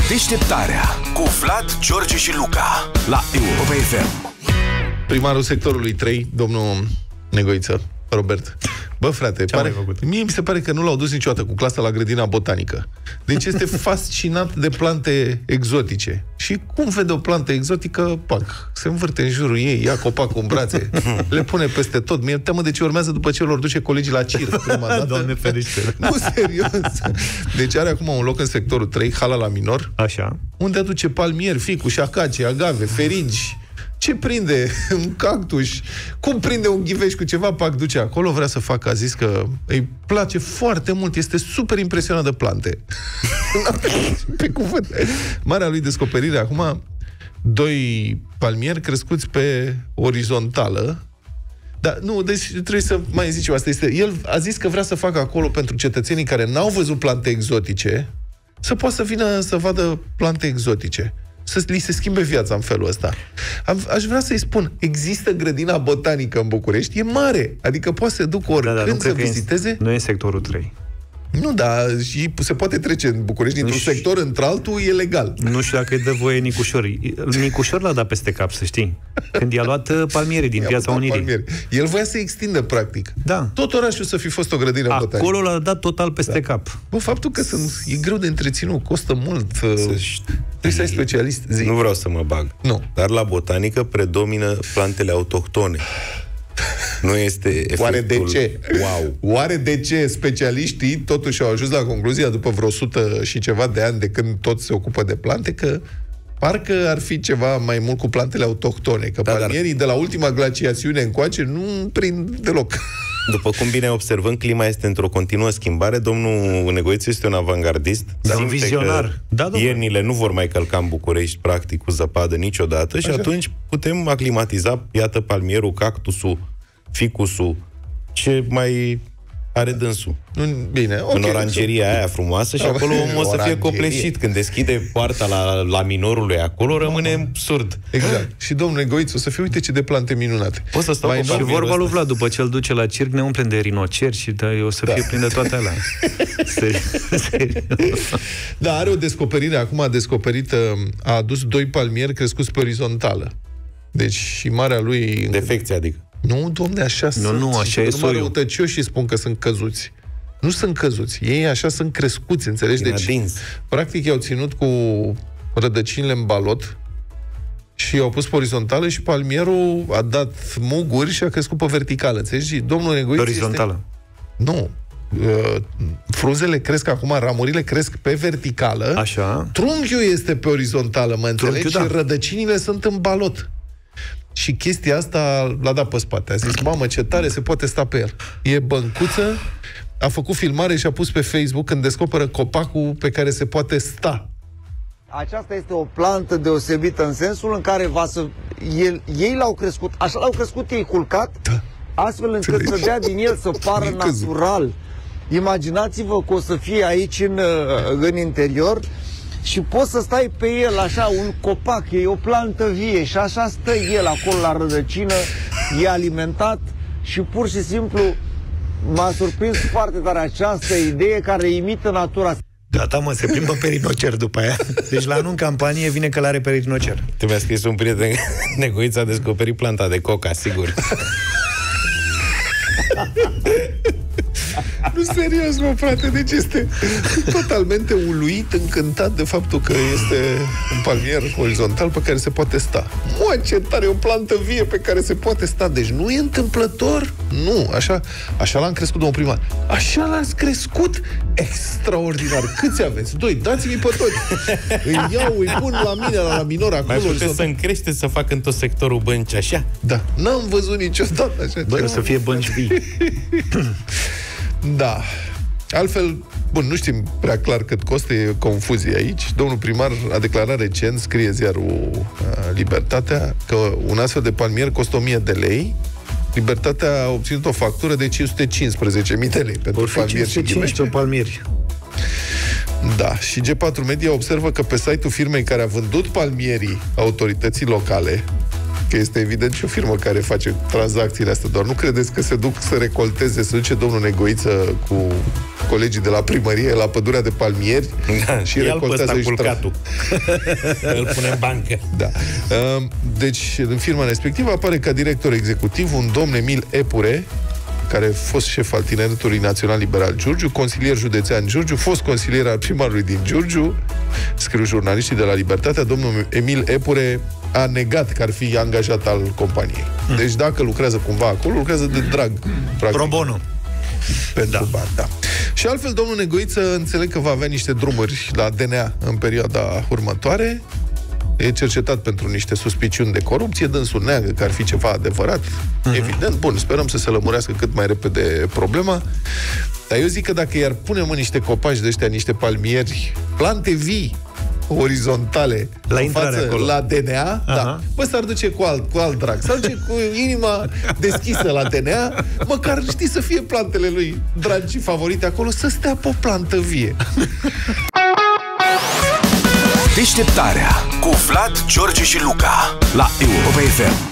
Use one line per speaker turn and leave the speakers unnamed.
Deșteptarea cu Vlad, George și Luca la Europa FM.
Primarul sectorului 3, domnul Negoiță, Robert. Bă, frate, mie mi se pare că nu l-au dus niciodată cu clasa la grădina botanică. Deci este fascinat de plante exotice. Și cum vede o plantă exotică, pac, se învârte în jurul ei, ia copacul în brațe, le pune peste tot. Mi-e teamă de ce urmează după ce lor duce colegii la circ prima dată.
Doamne ferește.
Nu, serios. Deci are acum un loc în sectorul 3, hala la minor,
așa,
unde aduce palmieri, ficus, acacie, agave, feringi. Ce prinde un cactus? Cum prinde un ghiveș cu ceva, pac, duce acolo, vrea să facă, a zis că îi place foarte mult, este super impresionat de plante. Pe cuvânt. Marea lui descoperire acum, 2 palmieri crescuți pe orizontală. Dar nu, deci trebuie să mai zic ceva. Asta este, el a zis că vrea să facă acolo pentru cetățenii care n-au văzut plante exotice, să poată să vină să vadă plante exotice. Să li se schimbe viața în felul ăsta. Aș vrea să-i spun, există grădina botanică în București, e mare, adică poate să duc oricând să viziteze.
Nu e sectorul 3.
Nu, dar și se poate trece în București dintr-un sector într-altul, e legal.
Nu știu dacă îi dă voie Nicușor. Nicușor l-a dat peste cap, să știi. Când i-a luat palmierii din Piața Unirii. Palmieri.
El voia să extindă, practic.
Da.
Tot orașul să fi fost o grădină botanică.
Acolo l-a dat total peste cap.
Bă, faptul că e greu de întreținut, costă mult. Trebuie să ai specialist. Zi.
Nu vreau să mă bag.
Nu.
Dar la botanică predomină plantele autohtone. Nu este efectul...
Oare de ce?
Wow.
Oare de ce specialiștii totuși au ajuns la concluzia, după vreo 100 și ceva de ani de când toți se ocupă de plante, că parcă ar fi ceva mai mult cu plantele autohtone, că palmierii de la ultima glaciațiune încoace nu prind deloc.
După cum bine observăm, clima este într-o continuă schimbare. Domnul Negoiță este un avangardist.
Un vizionar.
Iernile nu vor mai călca în București, practic, cu zăpadă niciodată. Așa. Și atunci putem aclimatiza, iată, palmierul, cactusul, ficusul, ce mai are dânsul.
Bine, okay,
în orangeria aia frumoasă și acolo omul o să fie copleșit. Când deschide poarta la minorului acolo, rămâne surd.
Exact. Și domnul Negoiță o să fie, uite ce de plante minunate.
Poți să stau
și vorba lui Vlad, după ce îl duce la circ, ne umplem de rinoceri și o să fie plin de toate alea.
Da, are o descoperire. Acum a adus 2 palmieri crescuți pe orizontală. Deci și marea lui...
Defecție, adică.
Nu, domne, așa sunt.
Nu, așa e soiul.
Răutăcioși spun că sunt căzuți. Nu sunt căzuți. Ei așa sunt crescuți, înțelegi? Deci, practic, i-au ținut cu rădăcinile în balot și i-au pus pe orizontală și palmierul a dat muguri și a crescut pe verticală, înțelegi? Domnul Negoiță
orizontală.
Nu. Frunzele cresc acum, ramurile cresc pe verticală.
Așa.
Trunchiul este pe orizontală, mă înțelegi? Și rădăcinile sunt în balot. Și chestia asta l-a dat pe spate. A zis, mamă, ce tare, se poate sta pe el. E băncuță, a făcut filmare și a pus pe Facebook când descoperă copacul pe care se poate sta.
Aceasta este o plantă deosebită în sensul în care ei l-au crescut, așa l-au crescut ei culcat, astfel încât să dea din el să pară natural. Imaginați-vă că o să fie aici în interior și poți să stai pe el așa, un copac, e o plantă vie și așa stă el acolo la rădăcină, e alimentat și pur și simplu m-a surprins foarte tare această idee care imită natura.
Gata, mă, se plimbă pe rinocer după aia. Deci la anul în campanie vine călare pe rinocer.
Tu mi-a scris un prieten, Negoiță a descoperit planta de coca, sigur.
Nu, serios, mă, frate, deci este totalmente uluit, încântat de faptul că este un palmier orizontal pe care se poate sta. Mă, ce tare, o plantă vie pe care se poate sta. Deci nu e întâmplător? Nu, așa l-am crescut, domnul primar. Așa l-ați crescut? Extraordinar. Câți aveți? 2, dați-mi pe toți. Îi iau, îi pun la mine, la minor, acolo.
Mai puteți să-mi crește să fac în tot sectorul bănci așa?
Da, n-am văzut niciodată așa.
Bă, să fie bănci vii.
Da. Altfel, bun, nu știm prea clar cât costă, e confuzie aici. Domnul primar a declarat recent, scrie ziarul Libertatea, că un astfel de palmier costă 1000 de lei. Libertatea a obținut o factură de 515.000 de lei pentru palmieri și ghivește.
palmieri.
Da, și G4 Media observă că pe site-ul firmei care a vândut palmierii autorității locale, că este evident și o firmă care face tranzacțiile astea, doar nu credeți că se duc să recolteze, se duce domnul Negoiță cu colegii de la primărie la pădurea de palmieri și recoltează culcatul.
Îl pune în bancă.
Da. Deci, în firma respectivă apare ca director executiv un domn Emil Epure, care a fost șef al Tineretului Național Liberal Giurgiu, consilier județean Giurgiu, fost consilier al primarului din Giurgiu. Scriu jurnaliștii de la Libertatea, domnul Emil Epure a negat că ar fi angajat al companiei. Deci dacă lucrează cumva acolo, lucrează de drag, practic.
Pro bono.
Pentru bani, da. Și altfel, domnul Negoiță înțeleg că va avea niște drumuri la DNA în perioada următoare. E cercetat pentru niște suspiciuni de corupție, dânsul neagă că ar fi ceva adevărat. Evident, bun, sperăm să se lămurească cât mai repede problema. Dar eu zic că dacă i-ar pune niște copaci de ăștia, niște palmieri, plante vii, orizontale,
la intrare
față,
acolo,
la DNA, da, bă, s-ar duce cu alt drag, s-ar duce cu inima deschisă la DNA, măcar, știi, să fie plantele lui dragi și favorite acolo, să stea pe o plantă vie.
Deșteptarea cu Vlad, George și Luca la Europa FM.